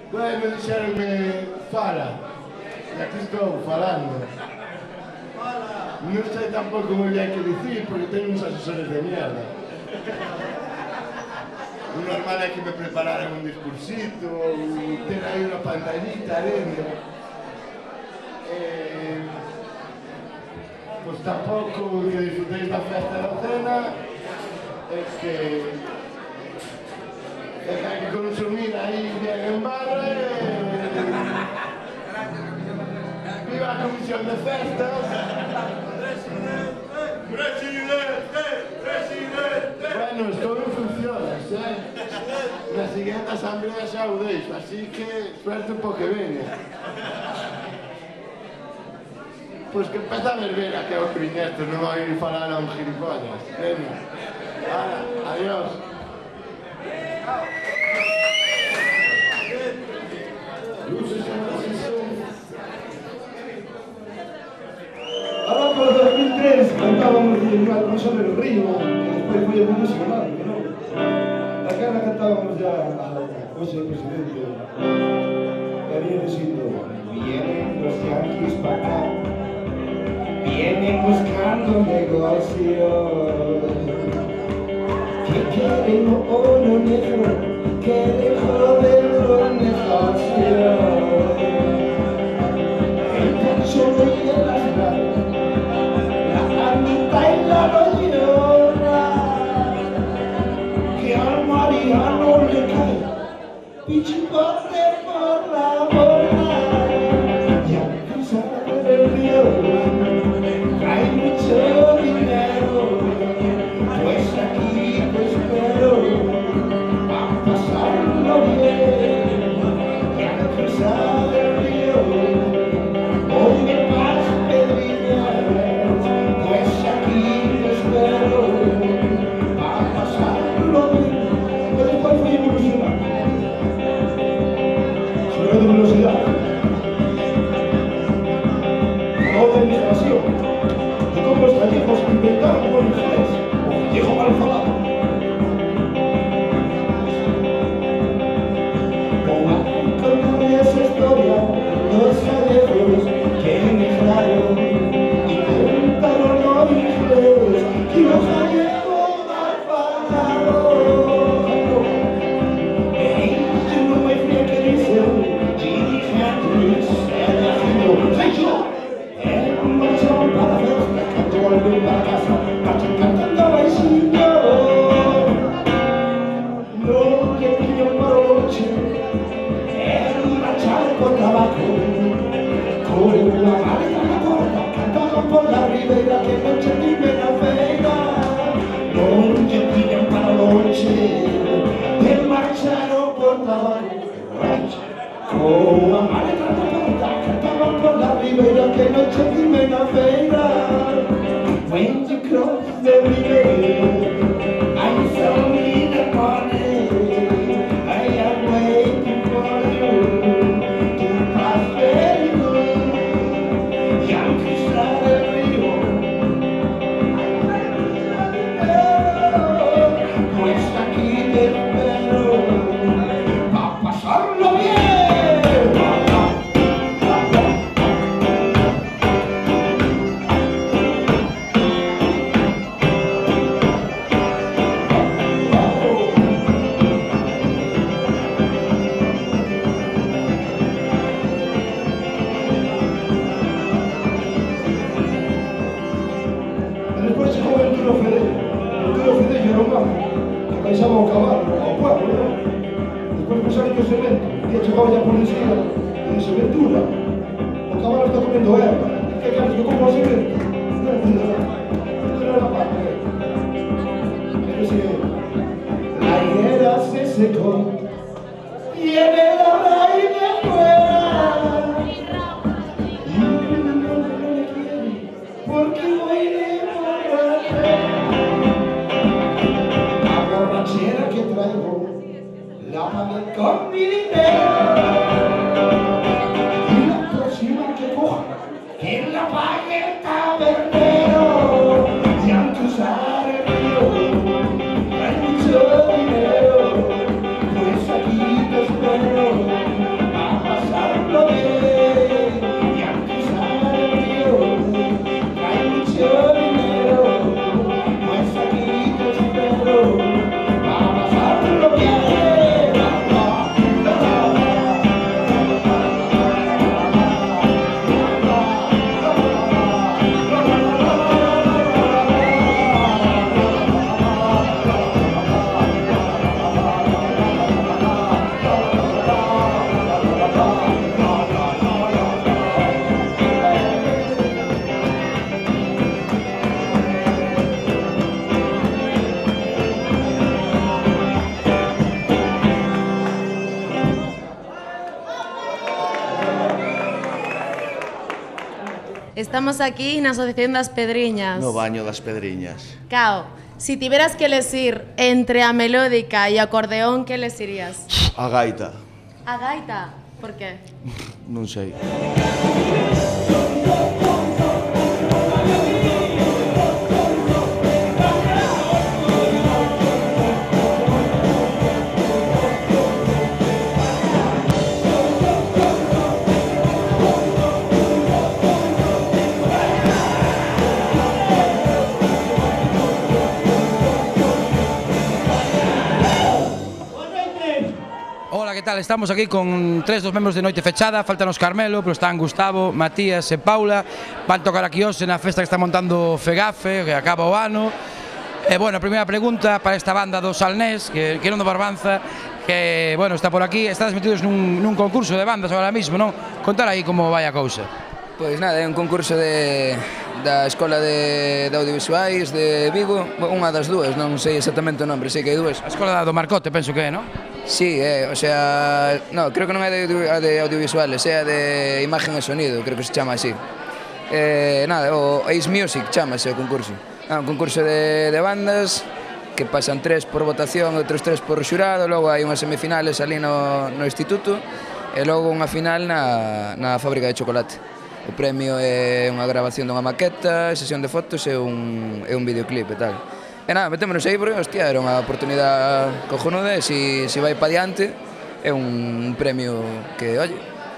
Bueno, dixeronme, fala. E aquí estou, falando. Non sei tampouco moi bien que dicir, porque teño uns asesores de mierda. O normal é que me prepararan un discursito, ter aí unha pantallita dentro. Pois tampouco que disfrutéis da festa da cena, é que hai que consumir aí bien en barra e... Viva a comisión de festas! ¡Presidente! ¡Presidente! Bueno, estou en funciones, Na siguiente asamblea xa o deixo, así que suerte po que veña. Pois que empeza a verbena que é o criñesto, non vai ir falar a un gilipollas. Veña. Hala, adiós. Ahora para 2003 cantábamos igual con sobre el río, que después fue el músico mágico, ¿no? Acá la cantábamos ya a José el presidente. Ya viene diciendo, vienen los yanquis para acá, vienen buscando negocios, que quieren oro negro, que dejó de los negocios. El consumo y el azar, la amita y la loyona, que al Mariano le cae pichipote por la boca. Y al cruzar el río hay mucho dinero, pues aquí te espero a pasarlo bien. Y al cruzar el río oye más pedriñas, pues aquí te espero a pasarlo bien. Pero después fui evolucionando sobre de velocidad, no de migración, de cómo los gallegos inventaron con inglés o viejo mal falado. Como esa historia, los gallegos que emigraron inventaron los inglés y los gallegos mal falados. Ellos no me fían que dicen, Jimi Hendrix era haciendo soy yo. Era un marchón para la fiesta, cantó volver para casa, marchan cantando bailecito. No que pillan para noche, era un marchar por tabaco, con la maleta en la puerta, cantaban por la ribera que noche vive la feira. No que pillan para noche, que marcharon por tabaco, con la maleta en la puerta, cantaban por la ribera que noche vive la feira. When you cross the river, I saw me the money. I am waiting for you to pass very good. Y al cruzar el río, pues aquí te espero a pasarlo bien. Después se come el Turo Fedello era un mago que paisaba un caballo ao pueblo, ¿no? Después pensaron que ese evento, un día chegaba ya policía y dice, Ventura, o caballo está comiendo erva, ¿qué quieres que coma ese evento? No era la parte, pero sí, la higuera se secó, viene la raíz de afuera, y no le quiere, porque voy de la borrachera que traigo, la pagué con mi dinero. Y la próxima que coja, que la pague el tabernero. Y al cruzar el río, hay mucho dinero, pues aquí te espero. Estamos aquí na Asociación das Pedriñas. No baño das Pedriñas. Cao, si tiveras que elegir entre a melódica e o acordeón, que elegirías? A gaita. A gaita? Por qué? Non sei. Ola, que tal? Estamos aquí con tres dos membros de Noite Fechada. Faltanos Carmelo, pero están Gustavo, Matías e Paula. Van tocar aquí hoxe na festa que está montando Fegafe, que acaba o ano. E, bueno, a primeira pregunta para esta banda do Salnés, que non do Barbanza, que, bueno, está por aquí. Estás metidos nun concurso de bandas agora mismo, non? Contar aí como vai a cousa. Pois nada, é un concurso da Escola de Audiovisuais de Vigo, unha das dúas, non sei exactamente o nombre, sei que hai dúas. A Escola do Marcote, penso que é, non? Sí, o sea, no, creo que non é de audiovisuales, é de imagen e sonido, creo que se chama así. Nada, o Ace Music chamase o concurso. Un concurso de bandas que pasan 3 por votación, outros 3 por xurado, logo hai unhas semifinales ali no instituto e logo unha final na fábrica de chocolate. O premio é unha grabación dunha maqueta, sesión de fotos e un videoclip e tal. E nada, metémonos aí porque, hostia, era unha oportunidade cojonuda e se vai pa diante é un premio que, oye...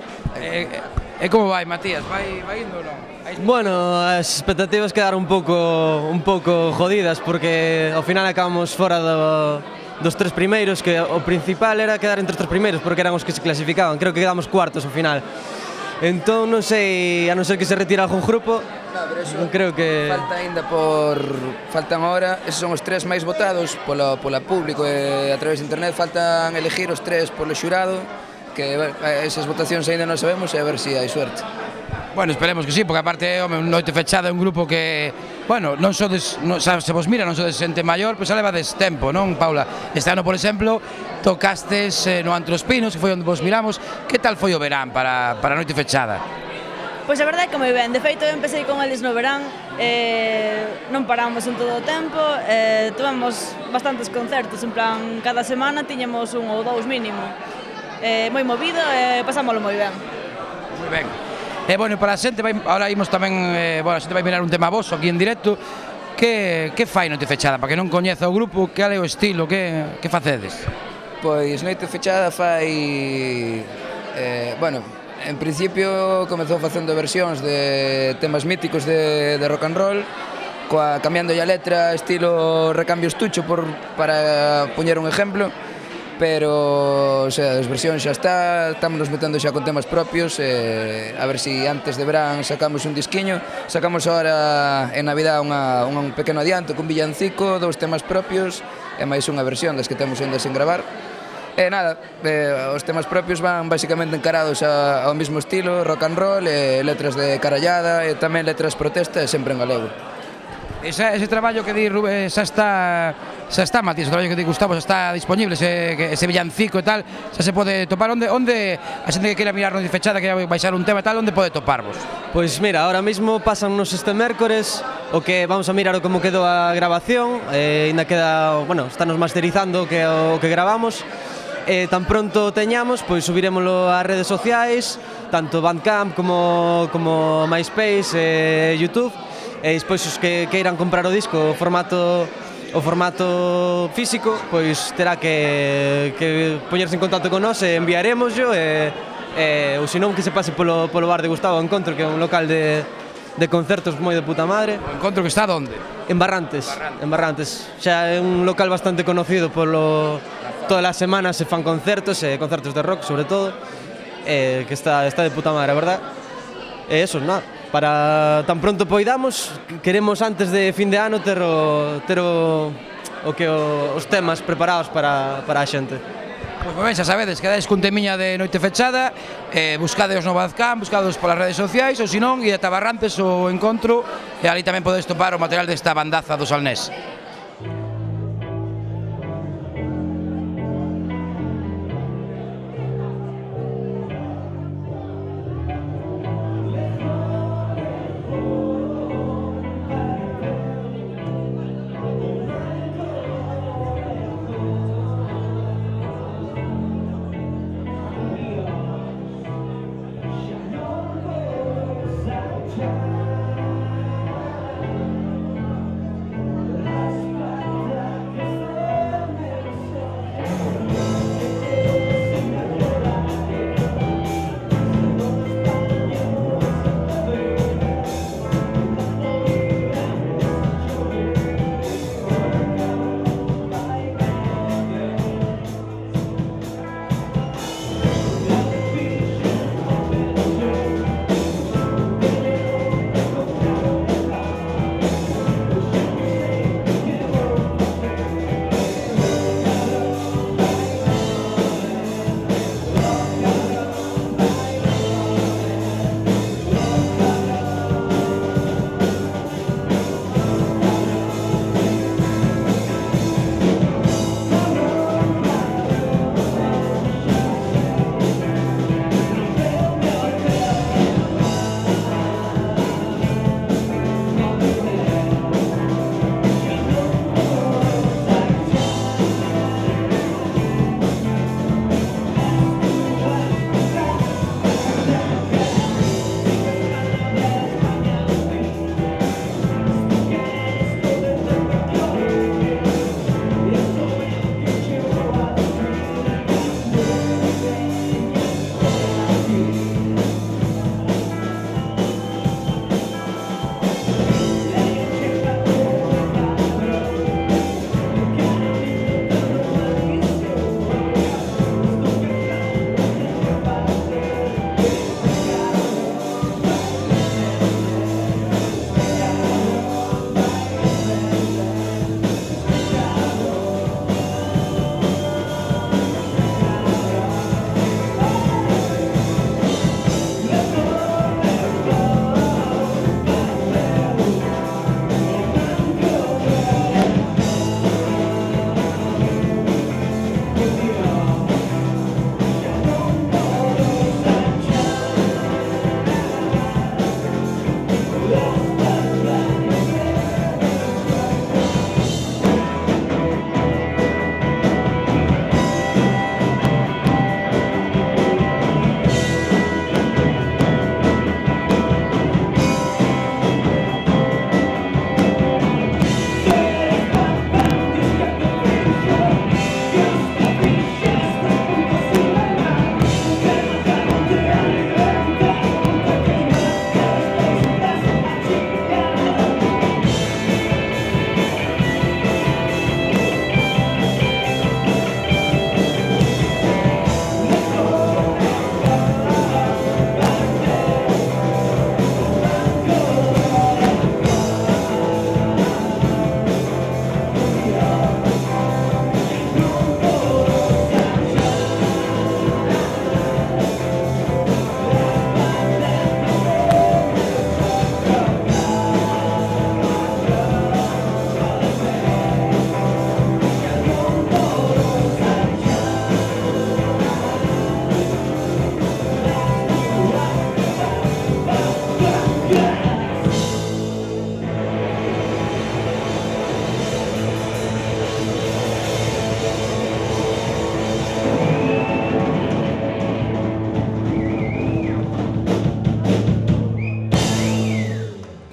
E como vai, Matías? Vai indo ou non? Bueno, as expectativas quedaron un pouco jodidas porque ao final acabamos fora dos 3 primeiros, que o principal era quedar entre os 3 primeiros porque eran os que se clasificaban. Creo que quedamos cuartos ao final. Entón, non sei, a non ser que se retira algún grupo, non creo que... Faltan ahora, esos son os 3 máis votados pola público e a través de internet, faltan elegir os 3 polo xurado, que esas votacións ainda non sabemos e a ver se hai suerte. Bueno, esperemos que sí, porque aparte, home, Noite Fechada é un grupo que, bueno, non sodes, se vos mira, non sodes xente maior, pois xa levades tempo, non, Paula? Este ano, por exemplo, tocastes no Antro Os Pinos, que foi onde vos miramos. Que tal foi o verán para Noite Fechada? Pois a verdade é que moi ben, de feito eu empecé con eles no verán, non paramos en todo o tempo, tivemos bastantes concertos, en plan, cada semana tiñamos 1 ou 2 mínimo. Moi movido e pasámoslo moi ben. Moi ben. E, bueno, para a xente, ahora imos tamén, bueno, a xente vai mirar un tema vosso aquí en directo. Que fai Noite Fechada? Para que non coñeza o grupo, que é o estilo, que facedes? Pois Noite Fechada fai... Bueno, en principio comezou facendo versións de temas míticos de rock and roll, cambiando a letra estilo Recambio Estucho para poñer un exemplo, pero, o sea, as versións xa estamos nos metendo xa con temas propios, a ver se antes de verán sacamos un disquiño. Sacamos agora en Navidad un pequeno adianto con villancico, 2 temas propios e máis unha versión das que temos ainda sen gravar. E nada, os temas propios van basicamente encarados ao mesmo estilo, rock and roll, letras de carallada e tamén letras protesta e sempre en galego. Ese traballo que di Rubén xa está, Matías, o traballo que di Gustavo xa está disponible, ese villancico e tal, xa se pode topar. Onde a xente que queira mirar Noite Fechada, que baixar un tema e tal, onde pode toparvos? Pois mira, ahora mismo pasannos este mércores o que vamos a mirar como quedou a grabación, ainda queda, bueno, estános masterizando o que gravamos. Tan pronto teñamos, pois subiremoslo ás redes sociais, tanto Bandcamp como MySpace e YouTube. E despois os que queiran comprar o disco o formato físico, pois terá que poñerse en contacto con nós e enviaremoslo, ou senón que se pase polo bar de Gustavo Encontro, que é un local de concertos moi de puta madre. O Encontro que está onde? En Barrantes. Xa é un local bastante conocido todas as semanas se fan concertos de rock sobre todo, que está de puta madre, a verdad. E eso, nada. Para tan pronto poidamos, queremos antes de fin de ano ter os temas preparados para a xente. Pois moi ben, xa sabedes, quedades cun temiña de Noite Fechada, buscadeos no Bandcamp, buscadeos polas redes sociais, ou senón, e ata Barrantes o Encontro, e ali tamén podedes topar o material desta bandaza do Salnés.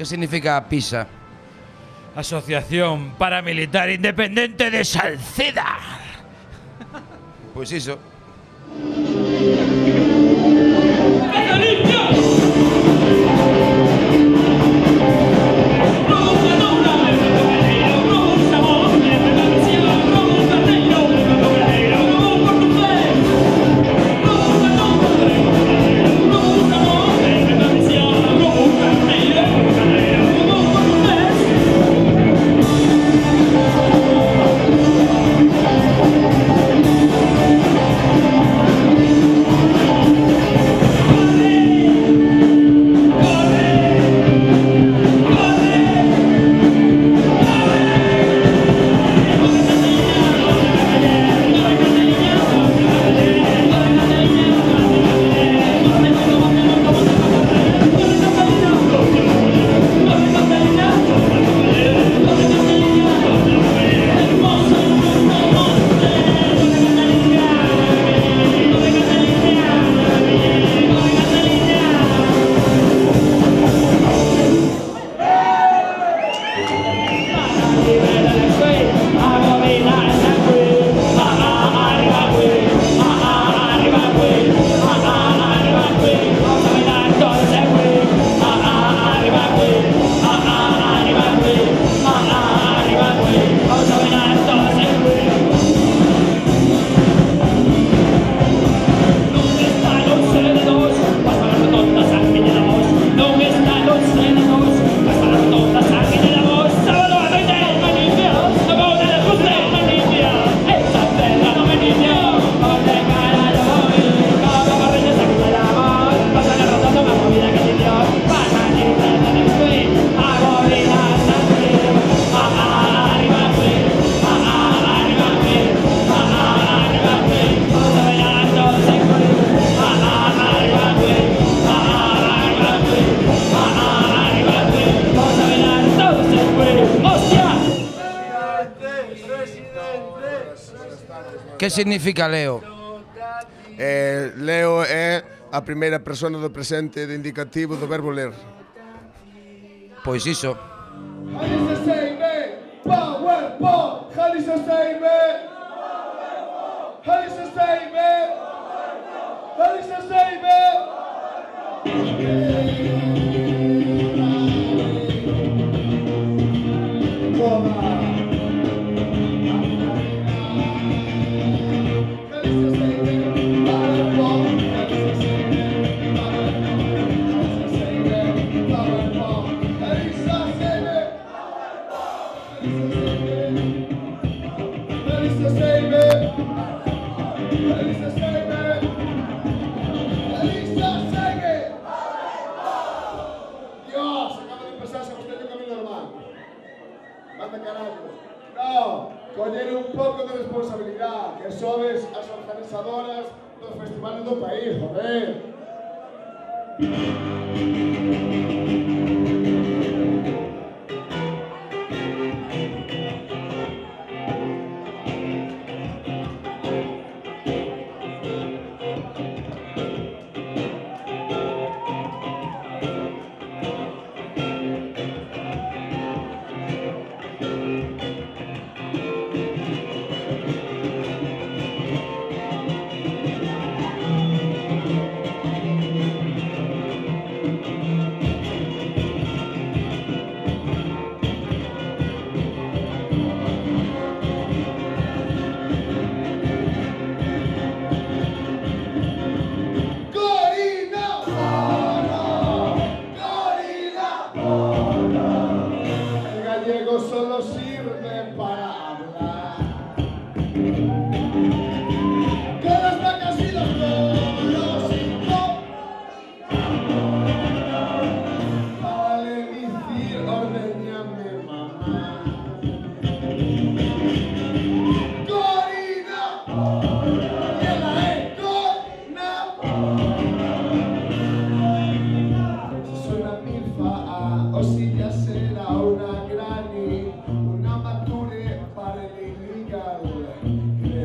Que significa PISA? Asociación Paramilitar Independente de Salceda. Pois iso. Que significa Leo? Leo é a primeira persona do presente de indicativo do verbo ler. Pois iso. Coller un pouco de responsabilidade, que sodes as organizadoras dos festivales do país, joder. Solo sirve para hablar. Que las vacas y los toros vale decir ordeñame mamá. Corina y en la econa suena milfa o si ya será una granny. Una mature para el illegal.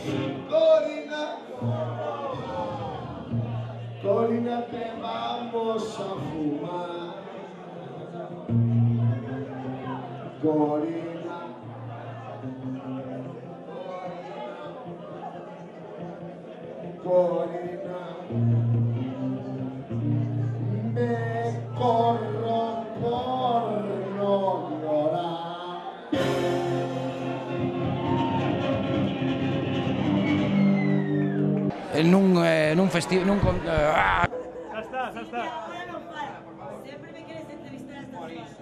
Corina, Corina, te vamos a fumar. Corina, Corina, me corro por no llorar. Nun festival, Xa está, xa está. Sempre me queres entrevistar a estas cosas.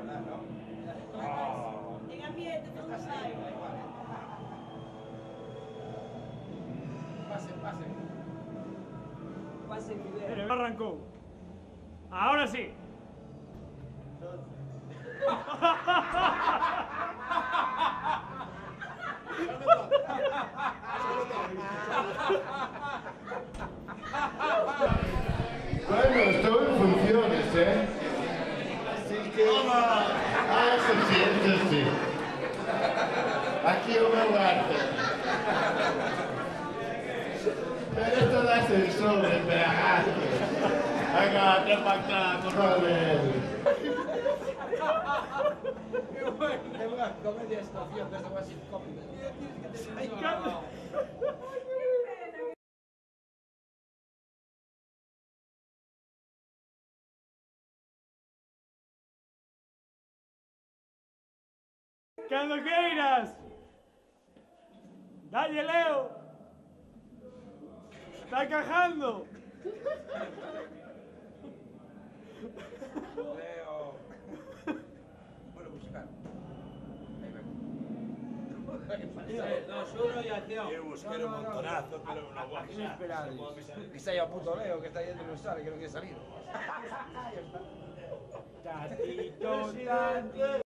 En ambiente, todo sai. Pase, Pero arrancou. Ahora sí. Bueno, estoy en funciones, ¿eh? Así que... Ah, eso sí. Aquí un arte. Pero esto da ascensor, espera. Venga, te para acá, corre. É unha comedia de estación desta unha sitcom. Cando queiras. Dalle, Leo. Está encajando. Leo. Bueno, buscar. Dos, uno y acción. Eu busquei un montonazo, pero non vou Inesperable. Que saia o puto Leo que está aí dentro non sale, que non quere salir. Tatito, tati.